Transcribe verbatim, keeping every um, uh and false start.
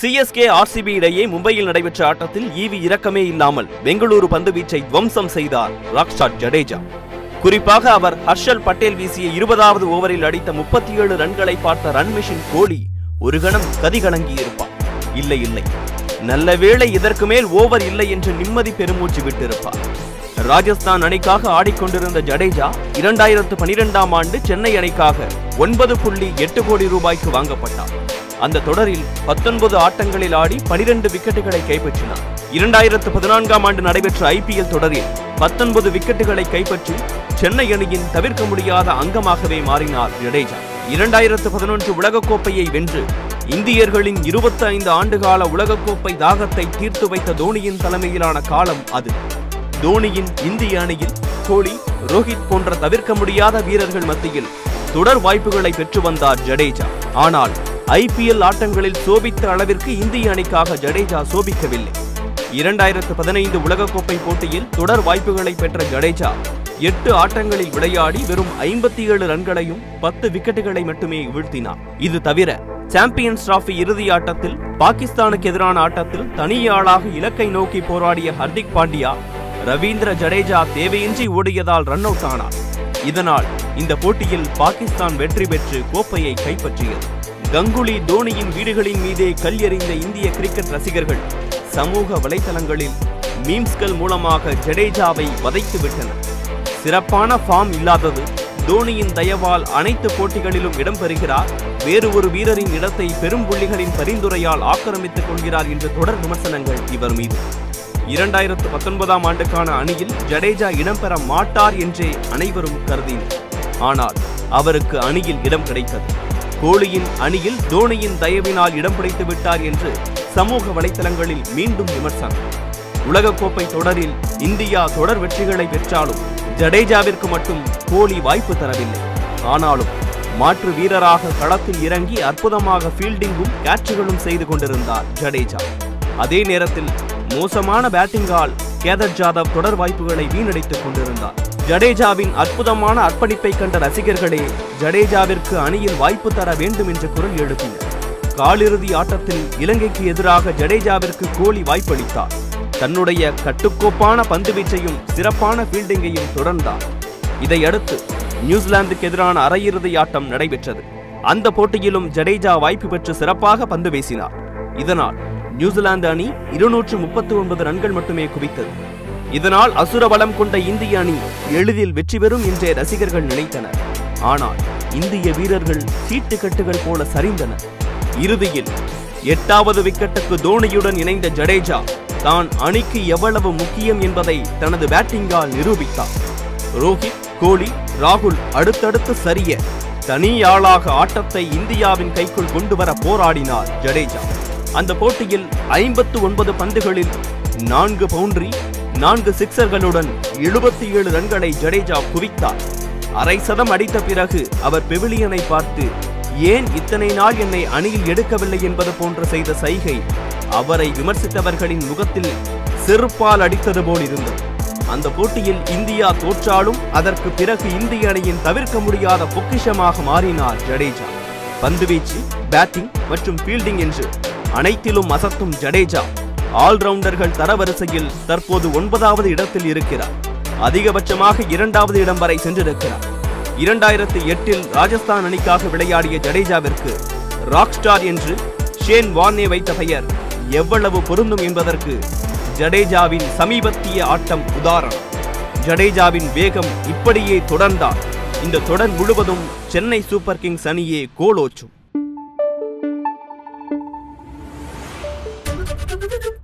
C S K R C B இடையே மும்பையில் நடைபெற்ற ஆட்டத்தில் ஈவி இரக்கமே இல்லாமல் பெங்களூரு பந்துவீச்சை துவம்சம் செய்தார் ராக்ஸ்டார் ஜடேஜா. குறிப்பாக அவர் ஹர்ஷல் பட்டேல் வீசிய இருபதாவது ஓவரில் அடித்த முப்பத்தி ஏழு ரன்களை பார்த்த ரன் மிஷின் கோலி ஒரு கணம் கதிகலங்கி இருப்பார். இல்லை இல்லை, நல்ல வேளை இதற்கு மேல் ஓவர் இல்லை என்று நிம்மதி பெருமூச்சு விட்டிருப்பார். ராஜஸ்தான் அணிக்காக ஆடிக்கொண்டிருந்த ஜடேஜா இரண்டாயிரத்து பனிரெண்டாம் ஆண்டு சென்னை அணிக்காக ஒன்பது புள்ளி எட்டு கோடி ரூபாய்க்கு வாங்கப்பட்டார். அந்த தொடரில் பத்தொன்பது ஆட்டங்களில் ஆடி பனிரெண்டு விக்கெட்டுகளை கைப்பற்றினார். இரண்டாயிரத்து பதினான்காம் ஆண்டு நடைபெற்ற I P L தொடரில் பத்தொன்பது விக்கெட்டுகளை கைப்பற்றி சென்னை அணியின் தவிர்க்க முடியாத அங்கமாகவே மாறினார் ஜடேஜா. இரண்டாயிரத்து பதினொன்று உலகக்கோப்பையை வென்று இந்தியர்களின் இருபத்தி ஐந்து ஆண்டுகால உலகக்கோப்பை தாகத்தை தீர்த்து வைத்த தோனியின் தலைமையிலான காலம் அது. தோனியின் இந்திய அணியில் கோலி, ரோஹித் போன்ற தவிர்க்க முடியாத வீரர்கள் மத்தியில் தொடர் வாய்ப்புகளை பெற்று வந்தார் ஜடேஜா. ஆனால் I P L ஆட்டங்களில் சோபித்த அளவிற்கு இந்திய அணிக்காக ஜடேஜா சோபிக்கவில்லை. இரண்டாயிரத்து பதினைந்து உலகக்கோப்பை போட்டியில் தொடர் வாய்ப்புகளை பெற்ற ஜடேஜா எட்டு ஆட்டங்களில் விளையாடி வெறும் ஐம்பத்தி ஏழு ரன்களையும் பத்து விக்கெட்டுகளை மட்டுமே வீழ்த்தினார். இது தவிர சாம்பியன்ஸ் டிராபி இறுதி ஆட்டத்தில் பாகிஸ்தானுக்கு எதிரான ஆட்டத்தில் தனியாளாக இலக்கை நோக்கி போராடிய ஹர்திக் பாண்டியா ரவீந்திர ஜடேஜா தேவையின்றி ஓடியதால் ரன் அவுட் ஆனார். இதனால் இந்த போட்டியில் பாகிஸ்தான் வெற்றி பெற்று கோப்பையை கைப்பற்றியது. கங்குலி, தோனியின் வீடுகளின் மீதே கல் எறிந்த இந்திய கிரிக்கெட் ரசிகர்கள் சமூக வலைதளங்களில் மீம்ஸ்கள் மூலமாக ஜடேஜாவை வதைத்து விட்டனர். சிறப்பான ஃபார்ம் இல்லாதது, தோனியின் தயவால் அனைத்து போட்டிகளிலும் இடம்பெறுகிறார், வேறு ஒரு வீரரின் இடத்தை பெரும் புள்ளிகளின் பரிந்துரையால் ஆக்கிரமித்துக் கொள்கிறார் என்ற தொடர் விமர்சனங்கள் இவர் மீது. இரண்டாயிரத்து பத்தொன்பதாம் ஆண்டுக்கான அணியில் ஜடேஜா இடம்பெற மாட்டார் என்றே அனைவரும் கருதினர். ஆனால் அவருக்கு அணியில் இடம் கிடைத்தது. கோலியின் அணியில் தோனியின் தயவினால் இடம் பிடித்து விட்டார் என்று சமூக வலைதளங்களில் மீண்டும் விமர்சனம். உலகக்கோப்பை தொடரில் இந்தியா தொடர் வெற்றிகளை பெற்றாலும் ஜடேஜாவிற்கு மட்டும் கோலி வாய்ப்பு தரவில்லை. ஆனாலும் மாற்று வீரராக களத்தில் இறங்கி அற்புதமாக ஃபீல்டிங்கும் கேட்சுகளும் செய்து கொண்டிருந்தார் ஜடேஜா. அதே நேரத்தில் மோசமான பேட்டிங்கால் கேதர் ஜாதவ் தொடர் வாய்ப்புகளை வீணடித்துக் கொண்டிருந்தார். ஜடேஜாவின் அற்புதமான அர்ப்பணிப்பை கண்ட ரசிகர்களே ஜடேஜாவிற்கு அணியில் வாய்ப்பு தர வேண்டும் என்று குரல் எழுப்பினர். காலிறுதி ஆட்டத்தில் இலங்கைக்கு எதிராக ஜடேஜாவிற்கு கோலி வாய்ப்பளித்தார். தன்னுடைய கட்டுக்கோப்பான பந்துவீச்சையும் சிறப்பான ஃபீல்டிங்கையும் தொடர்ந்தார். இதையடுத்து நியூசிலாந்துக்கு எதிரான அரையிறுதி ஆட்டம் நடைபெற்றது. அந்த போட்டியிலும் ஜடேஜா வாய்ப்பு பெற்று சிறப்பாக பந்து வீசினார். இதனால் நியூசிலாந்து அணி இருநூற்று முப்பத்தி ஒன்பது ரன்கள் மட்டுமே குவித்தது. இதனால் அசுர பலம் கொண்ட இந்திய அணி எளிதில் வெற்றி பெறும் என்றே ரசிகர்கள் நினைத்தனர். ஆனால் இந்திய வீரர்கள் சீட்டுக்கட்டுகள் போல சரிந்தனர். இறுதியில் எட்டாவது விக்கெட்டுக்கு தோனியுடன் இணைந்த ஜடேஜா தான் அணிக்கு எவ்வளவு முக்கியம் என்பதை தனது பேட்டிங்கால் நிரூபித்தார். ரோஹித், கோலி, ராகுல் அடுத்தடுத்து சரிய தனியாளாக ஆட்டத்தை இந்தியாவின் கைக்குள் கொண்டு வர போராடினார் ஜடேஜா. அந்த போட்டியில் ஐம்பத்து ஒன்பது பந்துகளில் நான்கு பவுண்டரி, நான்கு சிக்சர்களுடன் எழுபத்தி ஏழு ரன்களை ஜடேஜா குவித்தார். அரை சதம் அடித்த பிறகு அவர் பெவிலியனை பார்த்து ஏன் இத்தனை நாள் என்னை அணியில் எடுக்கவில்லை என்பது போன்ற செய்த சைகை அவரை விமர்சித்தவர்களின் முகத்தில் செருப்பால் அடித்தது போல் இருந்தது. அந்த போட்டியில் இந்தியா தோற்றாலும் அதற்கு பிறகு இந்திய அணியின் தவிர்க்க முடியாத பொக்கிஷமாக மாறினார் ஜடேஜா. பந்துவீச்சு, பேட்டிங் மற்றும் ஃபீல்டிங் என்று அனைத்திலும் அசத்தும் ஜடேஜா ஆல்ரவுண்டர்கள் தரவரிசையில் தற்போது ஒன்பதாவது இடத்தில் இருக்கிறார். அதிகபட்சமாக இரண்டாவது இடம் வரை சென்றிருக்கிறார். இரண்டாயிரத்து எட்டில் ராஜஸ்தான் அணிக்காக விளையாடிய ஜடேஜாவிற்கு ராக் ஸ்டார் என்று ஷேன் வார்னே வைத்த பெயர் எவ்வளவு பொருந்தும் என்பதற்கு ஜடேஜாவின் சமீபத்திய ஆட்டம் உதாரணம். ஜடேஜாவின் வேகம் இப்படியே தொடர்ந்தால் இந்த தொடர் முழுவதும் சென்னை சூப்பர் கிங்ஸ் அணியே கோலோச்சும்.